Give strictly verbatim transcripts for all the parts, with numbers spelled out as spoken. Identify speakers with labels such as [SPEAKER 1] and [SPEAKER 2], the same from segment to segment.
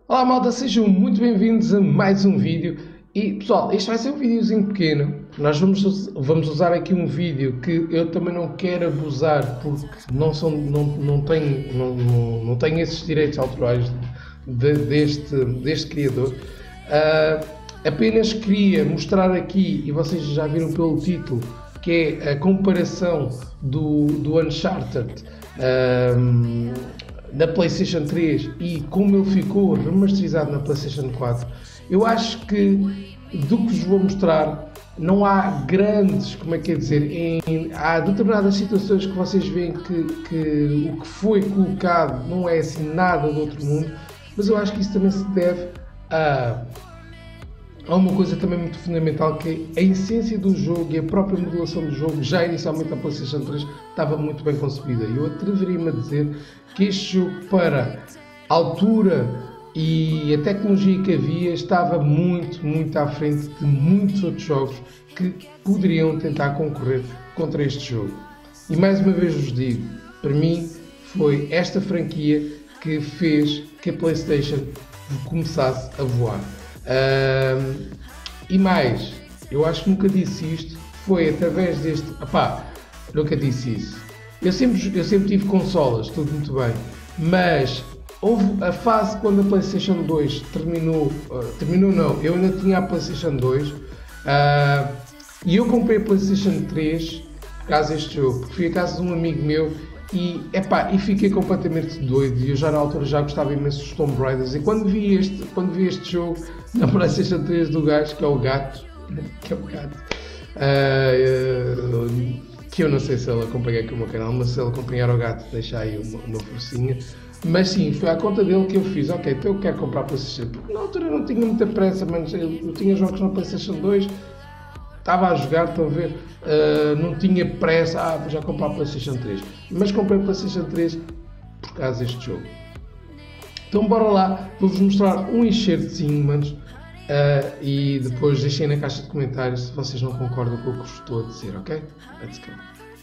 [SPEAKER 1] Olá malta, sejam muito bem-vindos a mais um vídeo. E pessoal, este vai ser um videozinho pequeno. Nós vamos, vamos usar aqui um vídeo que eu também não quero abusar, porque não, são, não, não, tenho, não, não, não tenho esses direitos autorais de, deste, deste criador. Uh, apenas queria mostrar aqui, e vocês já viram pelo título, que é a comparação do, do Uncharted uh, na PlayStation três e como ele ficou remasterizado na PlayStation quatro. Eu acho que do que vos vou mostrar não há grandes, como é que é dizer, em, há determinadas situações que vocês veem que, que o que foi colocado não é assim nada do outro mundo, mas eu acho que isso também se deve a, a uma coisa também muito fundamental, que é a essência do jogo e a própria modulação do jogo. Já inicialmente a PlayStation três estava muito bem concebida, e eu atreveria-me a dizer que este jogo, para a altura e a tecnologia que havia, estava muito, muito à frente de muitos outros jogos que poderiam tentar concorrer contra este jogo. E mais uma vez vos digo, para mim foi esta franquia que fez que a PlayStation começasse a voar. Uh, e mais, eu acho que nunca disse isto, foi através deste... Epá, nunca disse isso. Eu sempre, eu sempre tive consolas, tudo muito bem, mas houve a fase quando a PlayStation dois terminou, uh, terminou não, eu ainda tinha a PlayStation dois, uh, e eu comprei a PlayStation três por causa deste jogo, porque fui a casa de um amigo meu e, epá, e fiquei completamente doido, e eu já na altura já gostava imenso dos Tomb Raiders, e quando vi este, quando vi este jogo na PlayStation três do gajo, que é o gato, que é o gato, uh, uh, que eu não sei se ele acompanha aqui o meu canal, mas se ele acompanhar o gato, deixa aí uma, uma forcinha. Mas sim, foi à conta dele que eu fiz, ok, então eu quero comprar a PlayStation, porque na altura eu não tinha muita pressa, mas eu, eu tinha jogos na PlayStation dois, estava a jogar, estão a ver, uh, não tinha pressa, ah, vou já comprar a PlayStation três, mas comprei a PlayStation três por causa deste jogo. Então bora lá, vou-vos mostrar um enxertozinho, manos, uh, e depois deixem na caixa de comentários se vocês não concordam com o que vos estou a dizer, ok? Let's go!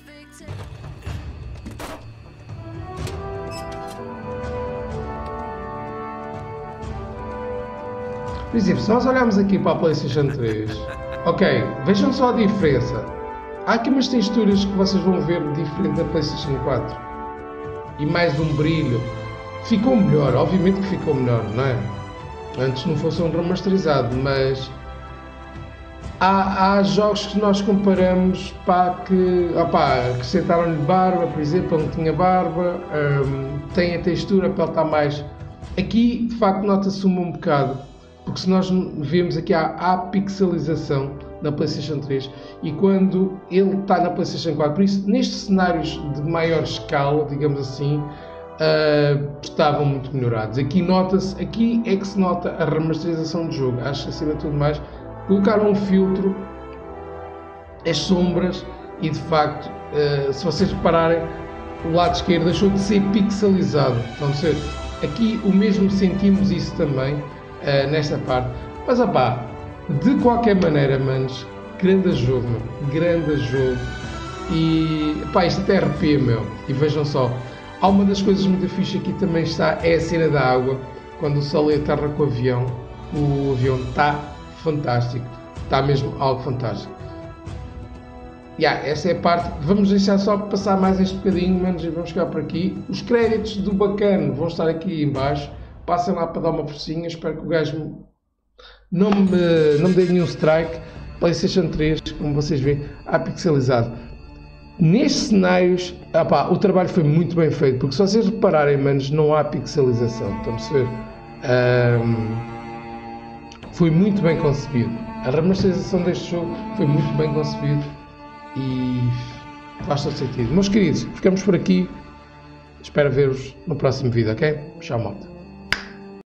[SPEAKER 1] Por exemplo, se nós olharmos aqui para a PlayStation três, ok, vejam só a diferença. Há aqui umas texturas que vocês vão ver diferente da PlayStation quatro. E mais um brilho. Ficou melhor, obviamente que ficou melhor, não é? Antes não fosse um remasterizado, mas há, há jogos que nós comparamos, pá, que opá, acrescentaram-lhe barba, por exemplo, ele não tinha barba, hum, tem a textura, a pele está mais... Aqui, de facto, nota-se um bocado, porque se nós vemos aqui há, há pixelização na PlayStation três, e quando ele está na PlayStation quatro, por isso, nestes cenários de maior escala, digamos assim, uh, estavam muito melhorados. Aqui nota-se, aqui é que se nota a remasterização do jogo. Acho que, acima de tudo mais, colocaram um filtro, as sombras, e de facto, uh, se vocês repararem, o lado esquerdo deixou de ser pixelizado. Então, ser, aqui o mesmo sentimos isso também, uh, nesta parte. Mas, opá, de qualquer maneira, manos, grande jogo, meu. Grande jogo. E, pá, isto até arrepia, meu. E vejam só, há uma das coisas muito fixe aqui também está, é a cena da água. Quando o Sully aterra com o avião, o avião está fantástico. Está mesmo algo fantástico. Yeah, essa é a parte. Vamos deixar só passar mais este bocadinho, manos, e vamos chegar por aqui. Os créditos do bacana vão estar aqui em baixo. Passem lá para dar uma forcinha. Espero que o gajo não me, não me dê nenhum strike. PlayStation três, como vocês veem, há pixelizado. Nestes cenários, opá, o trabalho foi muito bem feito, porque se vocês repararem, manos, não há pixelização. Estamos a ver? Um, foi muito bem concebido. A remasterização deste jogo foi muito bem concebido e faz todo sentido. Meus queridos, ficamos por aqui. Espero ver-vos no próximo vídeo, ok? Tchau, malta.